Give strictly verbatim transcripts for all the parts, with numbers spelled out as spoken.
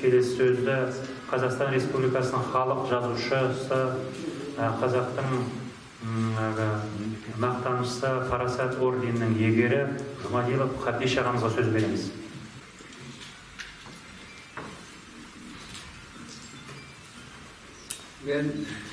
келесі сөзді Қазақстан Республикасының халық жазушысы, қазақтың мақтанышысы, Парасат орденінің иегері Жұмадилов Хабдеш ағамызға сөз береміз. Мен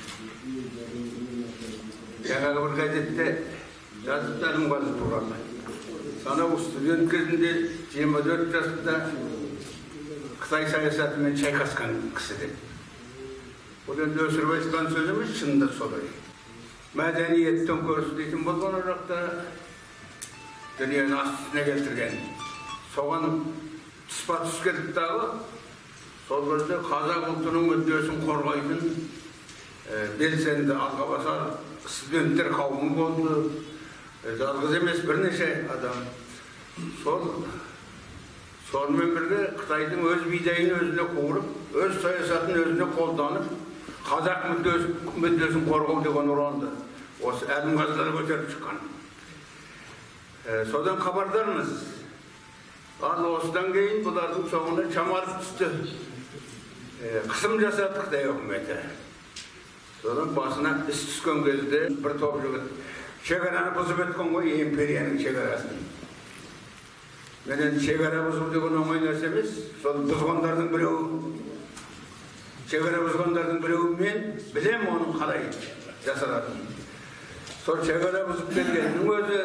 жаңағы бір газетте жазыптарым бар туралы. Санау студент кезінде жиырма төрт жасында Қытай саясатымен шайқасқан кісі деп. Бұл енді өсіріп айтқан сөз емес, шынында солай. Мәдениеттен көрсі дейтін болған орақта дүниені астысына келтірген. Соған тұспа-тұс келіп дағы, сол бірде қазақ ұлтының мүддесін қорғайтын белсенді алға басар студенттер қауымы болды. Жалғыз емес бірнеше адам. Сол сонымен бірге Қытайдың өз бидайын өзіне қуырып, өз саясатын өзіне қолданып, қазақ мүддесін қорғау деген ұранды осы әлімғазылар көтеріп шыққан. Содан хабардармыз. Ал осыдан кейін бұлардың соңына шамарып түсті. Қысым жасады Қытай үкіметі. Содан басына іс түскен кезде бір топ жігіт шекараны бұзып өткен ғой, империяның шекарасын. Мен енді шекара бұзу деген оңай нәрсе емес. Сол бұзғандардың біреуі, шекара бұзғандардың біреуі мен білем оның қалай жасалатын. Сол шекара бұзып келгеннің өзі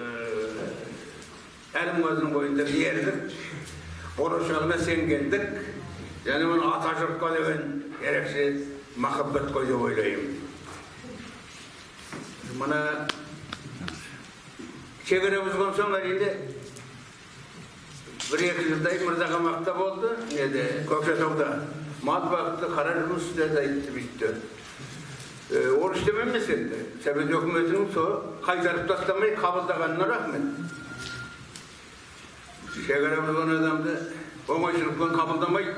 әлімғазының бойында ерлік, болашағына сенгендік, және оның ата жұртқа деген ерекше махаббат қой деп ойлаймын. Мына шекара бұзған соң әрине бір-екі жылдай Мырзақамақта болды, Көкшетауда. Мал бақты, қара жұмыс істеді, айтты бүйтті. Ол іштем емес енді. Совет өкіметінің сол қайтарып тастамай қабылдағанына рахмет. Шекара бұзған адамды оңайшылықпен қабылдамай.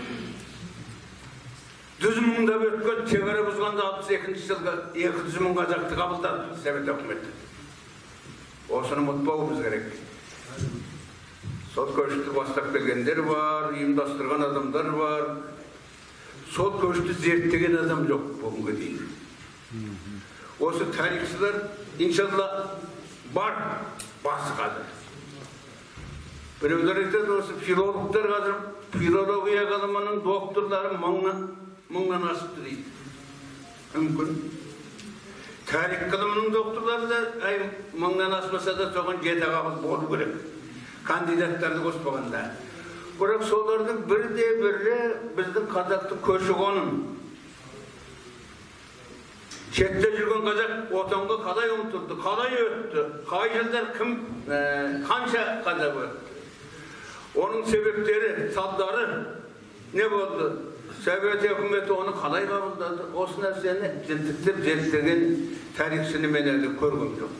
Жүз мыңдап өткен шекара бұзғанда алпыс екінші жылға екі жүз мың қазақты қабылдады Совет өкіметі. Осыны ұмытпауымыз керек. Сол көшті бастап келгендер бар, ұйымдастырған адамдар бар. Сол көшті зерттеген адам жоқ бүгінгі дейін. Осы тарихшылар иншалла бар, басы қазір. Біреулер айтады, осы филологтар қазір филология ғылымының докторлары мыңнан асыпты дейді. Мүмкін. Тарих ғылымының докторлары да мыңнан асмаса да соған жеті қабыл болу керек. Кандидаттарды қоспағанда. Бірақ солардың бірде-бірі біздің қазақтың көші-қонын. Шетте жүрген қазақ отанға қалай ұмтылды, қалай өтті, қай жылдар кім, қанша қазақ өтті. Оның себептері, салдары не болды? Совет өкіметі оны қалай қабылдады? Осы нәрсені жілдіктеп зерттеген тарихшыны мен әлі көргім жоқ.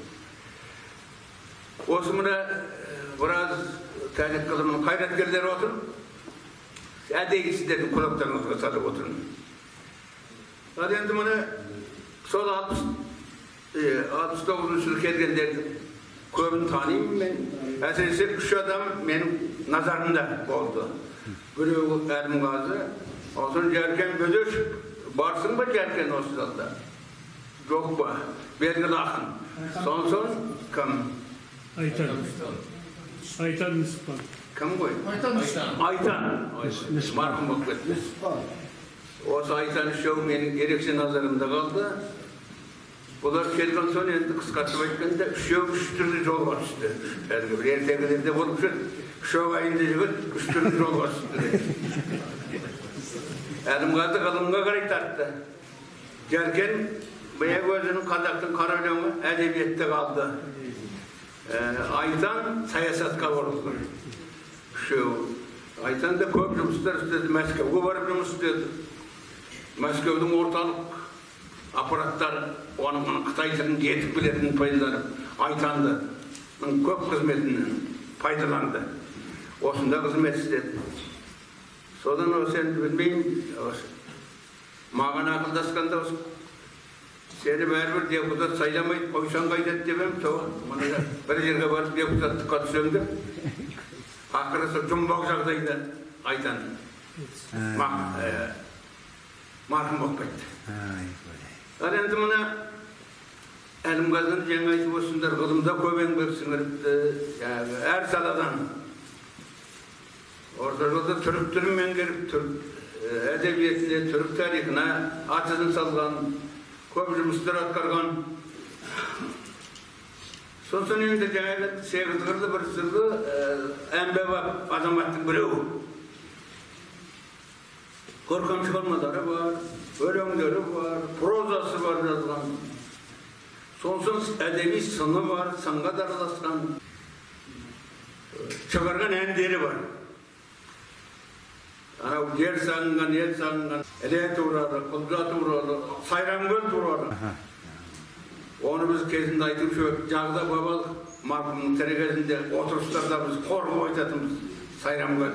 Осы мұна біраз тарих ғылымының қайраткерлері отыр. Әдейі сіздердің құлақтарыңызға салып отырмын. Ал енді мұны сол алпыс тоғызыншы жылы келгендерді көбін танимын мен. Әсіресе үш адам менің назарымда болды. Біреуі Әлімғазы, осын Жәркен Бөдеш. Барсың ба Жәркен осы залда? Жоқ па? Белгілі ақын. Сон-сон кім? Айтан. Айтан Нүсіпан. Кім ғой? Айтан. Марқым болып кетті. Осы Айтан үшеу менің ерекше назарымда қалды. Бұлар келген соң енді қысқартып айтқанда үшеу үш түрлі жолға түсті. Әлгі бір ертегілерде болып жүр. Үшеу айында жігіт үш түрлі жолға түсті. Әлімғазы ғылымға қарай тартты. Жәркен баяғы өзінің қазақтың қара өлеңі әдебиетте қалды. Айтан саясатқа бұрылды. Үшеу. Айтан да көп жұмыстар істеді. Мәскеуге барып жұмыс істеді. Мәскеудің орталық аппараттары оның Қытай тілін жетік білетінін пайдаланып, Айтанды көп қызметінен пайдаланды. Осында қызмет істеді. Содан осы енді білмеймін, маған ақылдасқанда осы сені бәрібір депутат сайламайды, қойсан қайтады деп ем, соған бір жерге барып депутаттыққа түсем деп, ақыры сол жұмбақ жағдайда Айтан marhum болып кетті. Ал енді мына Әлімғазыны жаңа айтып осындар ғылымда көп еңбек сіңіріпті, әр саладан. Орта жолда түрік тілін меңгеріп, түрік әдебиетіне, түрік тарихына атысын салған, көп жұмыстар атқарған. Сосын енді жаңағы сегіз қырлы бір сырлы әмбебап азаматтың біреуі. Көркем шығармалары бар, өлеңдері бар, прозасы бар жазған. Сонсын әдеби сыны бар, сынға дараласқан, шығарған әндері бар. Анау жер сағынған, ел сағынған, іле туралы, құлжа туралы, сайрамгөл туралы. Оны біз кезінде айтып жүріп, жағда бабал марқұмның тірі кезінде отырыстарда біз қорғып айтатымыз сайрамгөл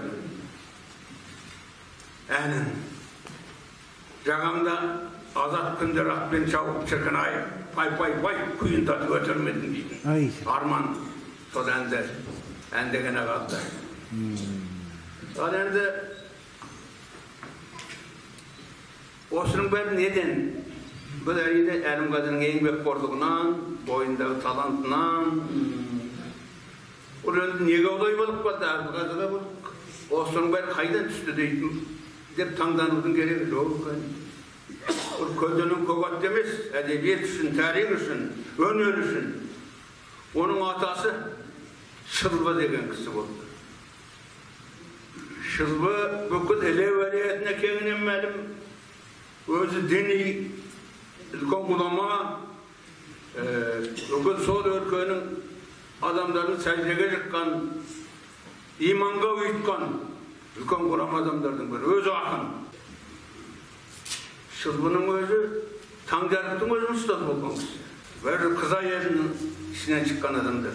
әнін. Жағамда азат күндер атпен шауып шіркін ай, пай-пай-пай күйін татып өтірмедің дейтін. Арман сол әнді, әндегені қалды. Ал енді осының бәрі неден? Бұл әрине Әлімғазының еңбекқорлығынан, бойындағы талантынан. Ол енді неге олай болып қалды? Әлімғазыға бұл осының бәрі қайдан түсті дейтін деп таңданудың керегі жоқ. Ол көзінің көк емес, әдебиет үшін, тарих үшін, өнер үшін. Оның атасы Шылбы деген кісі болды. Шылбы бүкіл Іле уәлиетіне кеңінен мәлім, өзі діни үлкен ғұлама, бүкіл сол өлкенің адамдарын сәждеге жыққан, иманға ұйытқан үлкен ғұлама адамдардың бірі, өзі ақын. Шылбының өзі Таңжарықтың өзі ұстаз болған кісі. Бәрі Қызай елінің ішінен шыққан адамдар.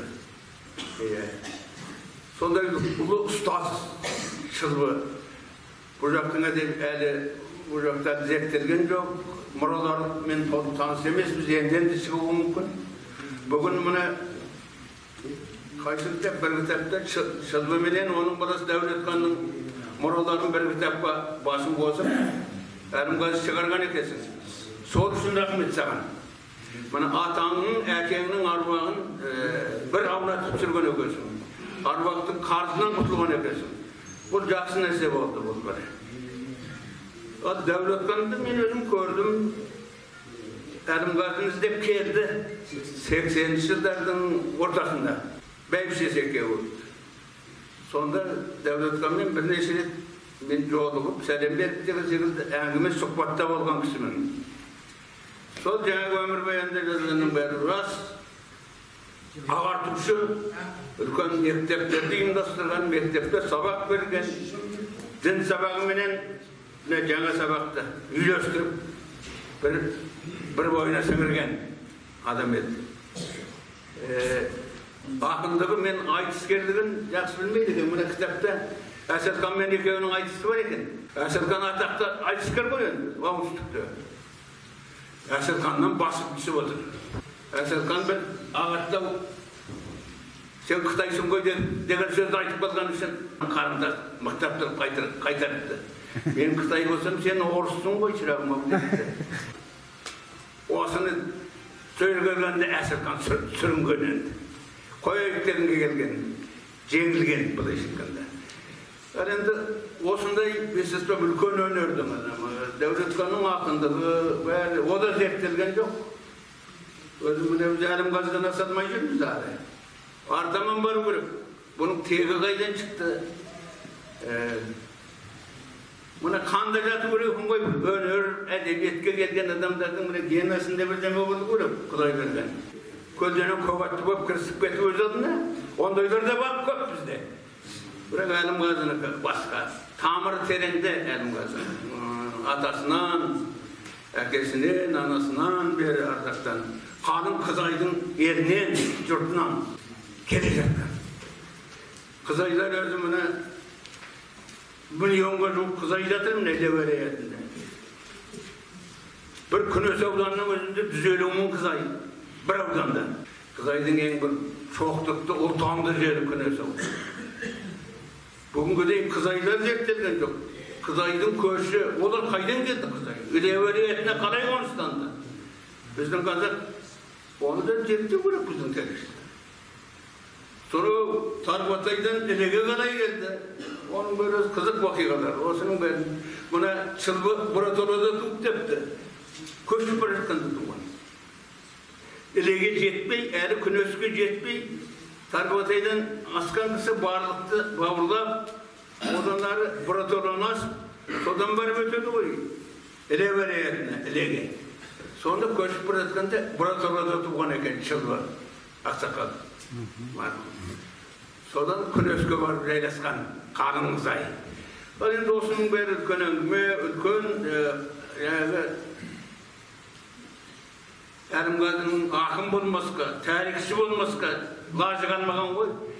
Сондай ұлы ұстаз Шылбы. Бұл жақтың әлі бұл жақта зерттелген жоқ. Мұралармен толық таныс емес, біз енден де шығуы мүмкін. Бүгін мұны қайсы кітап, бір кітапта Шылбы менен оның баласы Дәулетханның мұраларын бір кітапқа басын қосып, Әлімғазы шығарған екенсің. Сол үшін рахмет саған. Мұны атаңның, әкеңнің аруағын бір аунатып түсірген екенсің. Аруақтың қарзынан құтылған екенсің. Бұл жақсы нәрсе болды бұл бір. Дәулетханды мен өзім көрдім. Әлімғазыны іздеп келді. сексенінші жылдардың ортасында. Бәйбішесі екеуі. Сонда Дәулетханмен бірнеше рет мен жолығып, сәлем беріп деген секілді әңгіме сұхбатта болған кісімін. Сол жаңағы өмірбаянда жазғанның бәрі рас. Ағартушы, үлкен мектептерді ұйымдастырған, мектепте сабақ берген, дін сабағыменен жаңа сабақты үйлестіріп, бір бойына сіңірген адам еді. Ақындығы мен айтыскерлігін жақсы білмейді екен. Мұна кітапта Әселхан мен екеуінің айтысы бар екен. Әселхан атақты айтыскер ғой енді, оңтүстікте. Әселханнан басып түсіп отыр. Әселхан бір ағаттау, сен Қытайсың ғой деген сөзді айтып қалған үшін қарымда мықтап тұрып қайтарыпты. Мен Қытай болсам, сен орыссың ғой шырағым ау деді. Осыны сөйлегенде Әселхан сүрінген енді. Қойайық дегенге келген, жеңілген былай шыққанда. Енді осындай бесестіп үлкен өнердің адамы, Дәулетханның ақындығы бәрі, о да зерттелген жоқ. Өзіміз Әлімғазыдан асадмай жүрміз ары. Артаман бару керек. Бұның тегі қайдан шықты. Мұна қанда жату керек ғой, өнер, әдебиетке келген адамдардың генасында бірдеме болу керек, Құдай берген. Көлденен көбатты болып кірісіп кетіп өз алдына, ондайлар да бар көп бізде. Бірақ Әлімғазынікі басқа. Тамыры тереңде Әлімғазы. Атасынан, әкесінен, анасынан бері ардақтан. Қалың Қызайдың елінен, жұртынан келе жатқан. Қызайлар өзі мұны миллионға жуық Қызай жатыр міне Лебереятында. Бір Күнес ауданының өзінде жүз елу мың Қызай. Бір ауданда. Қызайдың ең бір шоқтықты ұлтанды жері Күнес ауданы. Бүгінгі дейін Қызайлар зерттелген жоқ. Kızay'dın köşü, onlar kaydan geldi Kızay. Üleveri etine kalay konuşlandı. Bizden kazak, onu da cepte bırak bizim terörist. Sonra Tarbatay'dan elege kalay geldi. Onun böyle kızık vakikalar. Olsunun ben buna çılbı buratorada tut tepti. Köşü bırakkandı duman. Elege jetmey, eğer künöskü jetmey, Tarbatay'dan askan kısa bağırlıktı, bağırlap, odanları buratorona sodan barım ötüyordu bu. Ele vere yerine, elege. Sonra köşü bırakkanda buratorada tutan eken çılbı, aksakal. Sodan künöskü var reylaskan, kanın zay. Benim dostumun bir ülkön öngüme, ülkön, yani, Erim kadının akım bulmaska, tarihçi bulmaska, lacı kalmagan koy.